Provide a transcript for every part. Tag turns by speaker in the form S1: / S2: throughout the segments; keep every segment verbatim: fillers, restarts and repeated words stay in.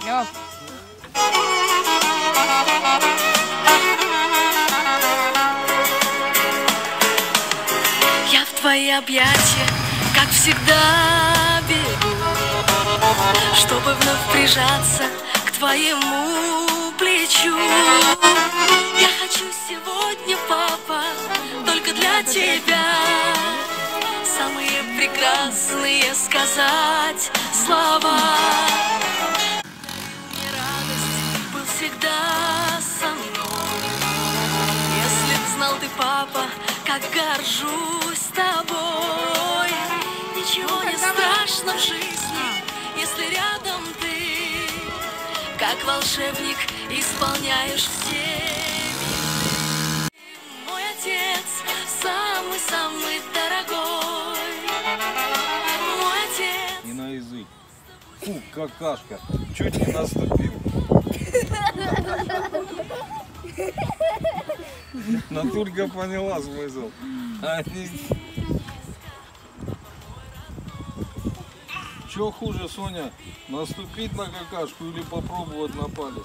S1: Лёв.
S2: Я в твои объятия, как всегда, бегу, чтобы вновь прижаться к твоему плечу. Я хочу сегодня, папа, только для тебя самые прекрасные сказать слова. И радость был всегда со мной. Если б знал ты, папа, как горжусь тобой. Ничего не страшно в жизни, если рядом ты, как волшебник, исполняешь все мечты. Мой отец самый-самый дорогой. Мой отец.
S3: Не на язык. Фу, какашка. Чуть не наступил. Натурка поняла смысл. Они... Что хуже, Соня, наступить на какашку или попробовать на палец?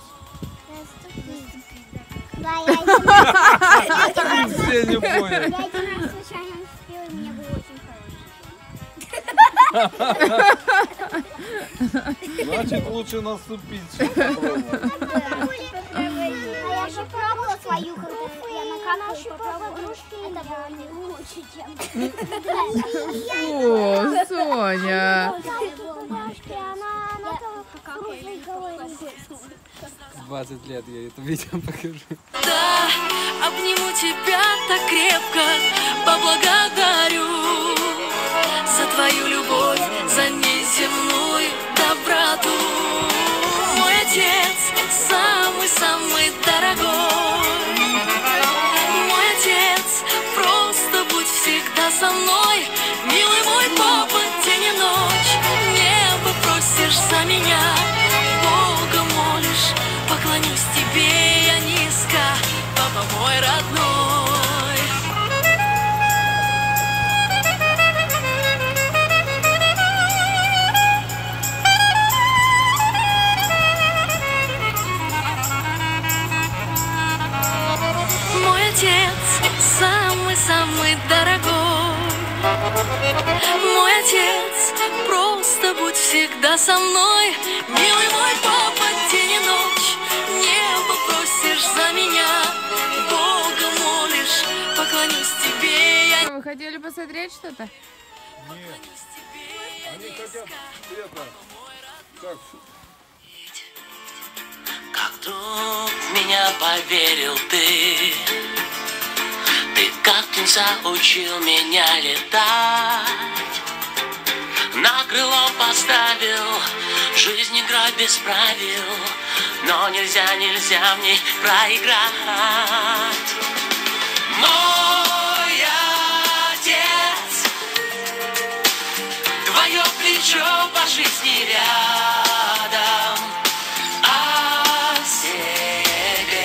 S3: Все не поняли.
S4: Я один раз случайно наступила, и мне было очень хорошо.
S3: Значит, лучше наступить, чем попробовать.
S4: А я же пробовала свою крутую. Я на канал еще попробовала. Это было не лучше, чем...
S1: О, Соня.
S5: двадцать лет я это видео покажу.
S2: Да, обниму тебя так крепко, поблагодарю за твою любовь, за неземную доброту. Мой отец самый-самый дорогой. Мой отец, просто будь всегда со мной. Милый мой папа, день и ночь небо просишь за меня. Бога молишь, поклонюсь тебе я низко, папа мой родной. Мой отец самый-самый дорогой. Мой отец, просто будь всегда со мной. Милый мой папа, день и ночь небо просишь за меня. Бога молишь, поклонюсь тебе я.
S1: Вы хотели посмотреть что-то?
S3: Нет. Они хотят это, как...
S2: Как вдруг меня поверил ты. Ты как птенца учил меня летать. На крыло поставил, жизнь игра без правил. Но нельзя, нельзя мне проиграть. Мой отец, твое плечо по жизни рядом. А себе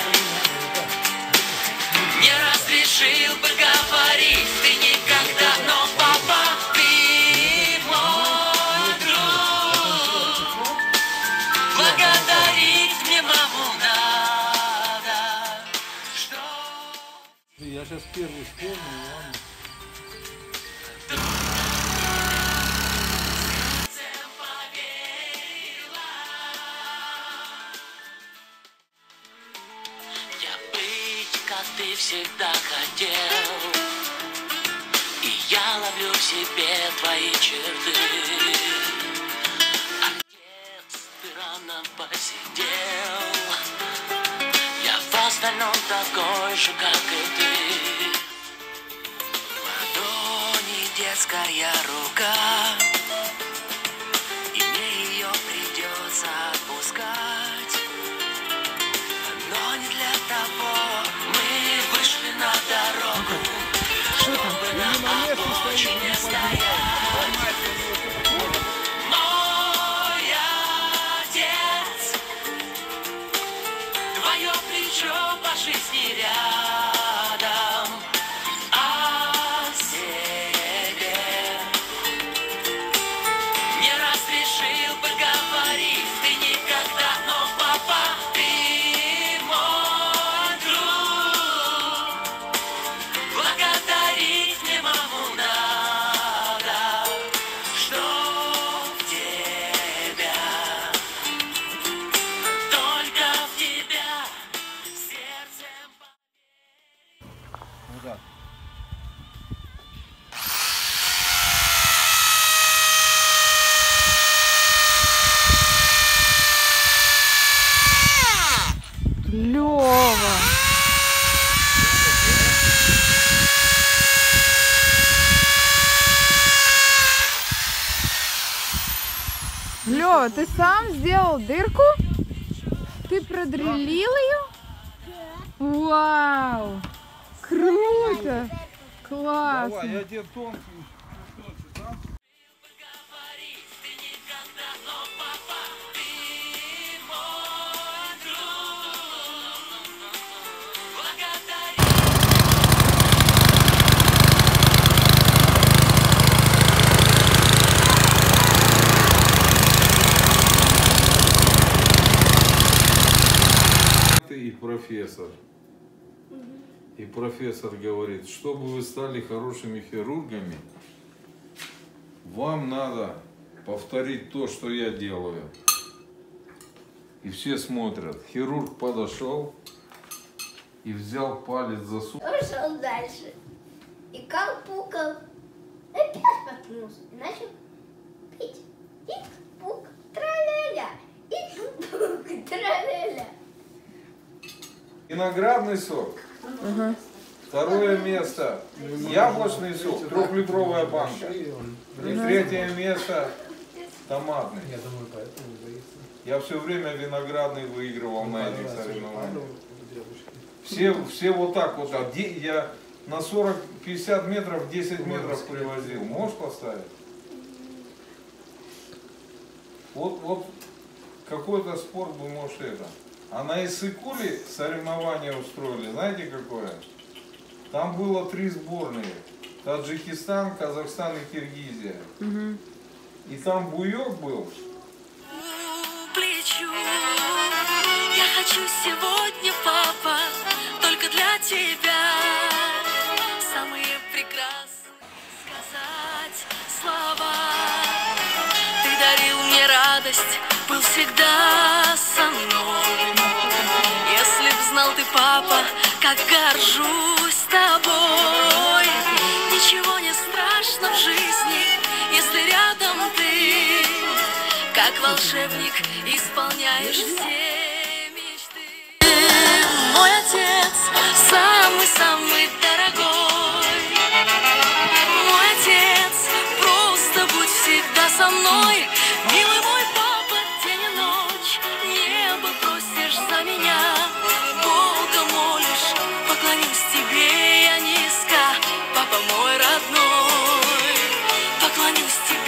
S2: не разрешил бы говорить ты никогда, но папа, ты мой друг. Благодарить мне маму надо, что...
S3: Я сейчас первый вспомнил, ладно.
S2: Я быть, как ты всегда хотел, и я ловлю в себе твои черты. Отец, ты рано посидел, я в остальном такой же, как и ты. В ладони детская рука, и мне ее придется отпускать. Но не для того мы вышли на дорогу, чтобы на обочине стоять. Мой отец, твое плечо по жизни рядом. А себе не разрешил бы говорить ты никогда.
S1: Лёва, ты сам сделал дырку? Ты продрелил ее? Вау! Круто! Классно!
S3: Давай, я тебе тонкий. И профессор. И профессор говорит, чтобы вы стали хорошими хирургами, вам надо повторить то, что я делаю. И все смотрят. Хирург подошел и взял палец за су...
S4: Пошел дальше. И кал-пукал. Опять споткнулся. И начал пить. И-пук, тра-ля-ля. И-пук, тра-ля-ля.
S3: Виноградный сок.
S1: Ага.
S3: Второе место. Яблочный сок. Трехлитровая банка. И третье место. Томатный.
S5: Я думаю, поэтому боится.
S3: Я все время виноградный выигрывал на этих соревнованиях. Все, все вот так вот. А де- я на сорок-пятьдесят метров, десять метров привозил. Можешь поставить? Вот, вот какой-то спорт бы, может, это. А на Иссык-Куле соревнования устроили, знаете какое? Там было три сборные. Таджикистан, Казахстан и Киргизия.
S1: Угу.
S3: И там буёк был.
S2: Плечу. Я хочу сегодня, папа, только для тебя самые прекрасные сказать слова. Ты дарил мне радость, был всегда со мной. Если б знал ты, папа, как горжусь тобой. Ничего не страшно в жизни, если рядом ты, как волшебник, исполняешь все мечты. Ты мой отец, самый-самый дорогой. Мой отец, просто будь всегда со мной. Милый мой папа, день и ночь небо просишь за меня. Бога молишь, поклонюсь тебе я низко, папа мой родной, поклонюсь тебе.